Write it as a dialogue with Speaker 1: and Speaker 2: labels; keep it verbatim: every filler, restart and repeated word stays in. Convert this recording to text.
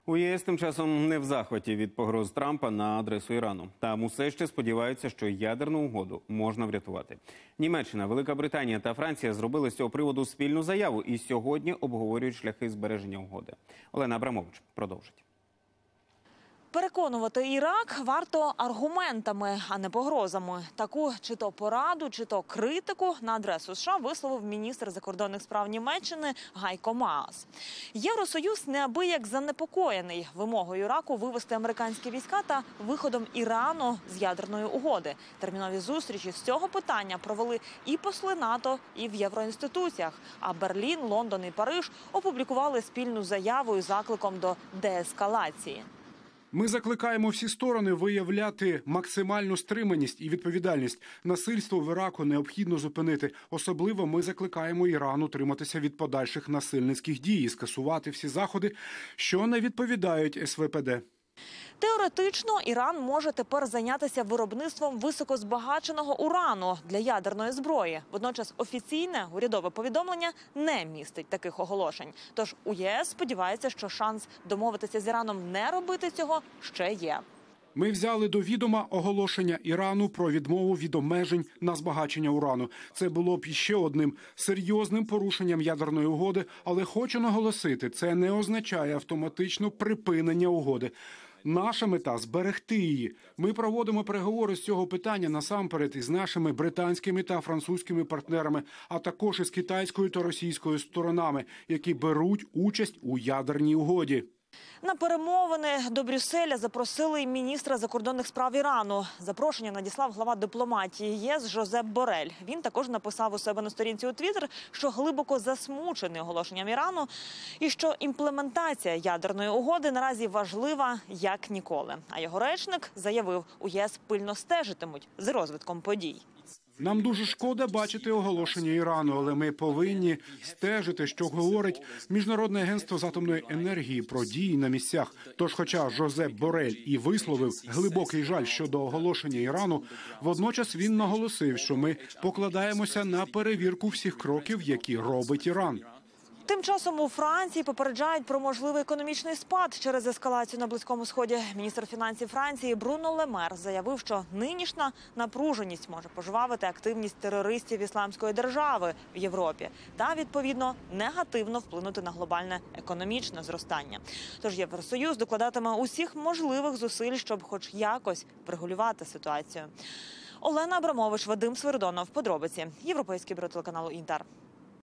Speaker 1: У ЄС тим часом не в захваті від погроз Трампа на адресу Ірану. Там усе ще сподіваються, що ядерну угоду можна врятувати. Німеччина, Велика Британія та Франція зробили з цього приводу спільну заяву і сьогодні обговорюють шляхи збереження угоди. Олена Абрамович продовжить.
Speaker 2: Переконувати Ірак варто аргументами, а не погрозами. Таку чи то пораду, чи то критику на адресу США висловив міністр закордонних справ Німеччини Гайко Маас. Євросоюз неабияк занепокоєний вимогою Іраку вивести американські війська та виходом Ірану з ядерної угоди. Термінові зустрічі з цього питання провели і посли НАТО, і в євроінституціях. А Берлін, Лондон і Париж опублікували спільну заяву із закликом до деескалації.
Speaker 3: Ми закликаємо всі сторони виявляти максимальну стриманість і відповідальність. Насильство в Іраку необхідно зупинити. Особливо ми закликаємо Іран утриматися від подальших насильницьких дій і скасувати всі заходи, що не відповідають ес ве пе де.
Speaker 2: Теоретично Іран може тепер зайнятися виробництвом високозбагаченого урану для ядерної зброї. Водночас офіційне урядове повідомлення не містить таких оголошень. Тож у ЄС сподівається, що шанс домовитися з Іраном не робити цього ще є.
Speaker 3: Ми взяли до відома оголошення Ірану про відмову від обмежень на збагачення урану. Це було б ще одним серйозним порушенням ядерної угоди, але хочу наголосити, це не означає автоматично припинення угоди. Наша мета – зберегти її. Ми проводимо переговори з цього питання насамперед із нашими британськими та французькими партнерами, а також із китайською та російською сторонами, які беруть участь у ядерній угоді.
Speaker 2: На перемовини до Брюсселя запросили й міністра закордонних справ Ірану. Запрошення надіслав глава дипломатії ЄС Жозеп Борель. Він також написав у себе на сторінці у Твіттер, що глибоко засмучений оголошенням Ірану і що імплементація ядерної угоди наразі важлива як ніколи. А його речник заявив, у ЄС пильно стежитимуть за розвитком подій.
Speaker 3: Нам дуже шкода бачити оголошення Ірану, але ми повинні стежити, що говорить Міжнародне агентство з атомної енергії про дії на місцях. Тож, хоча Жозеп Борель і висловив глибокий жаль щодо оголошення Ірану, водночас він наголосив, що ми покладаємося на перевірку всіх кроків, які робить Іран.
Speaker 2: Тим часом у Франції попереджають про можливий економічний спад через ескалацію на Близькому Сході. Міністр фінансів Франції Бруно Ле Мер заявив, що нинішня напруженість може пожвавити активність терористів Ісламської держави в Європі та, відповідно, негативно вплинути на глобальне економічне зростання. Тож Євросоюз докладатиме усіх можливих зусиль, щоб хоч якось врегулювати ситуацію. Олена Абрамович, Вадим Свиридонов. Подробиці. Європейський бюро телеканалу «Інтер».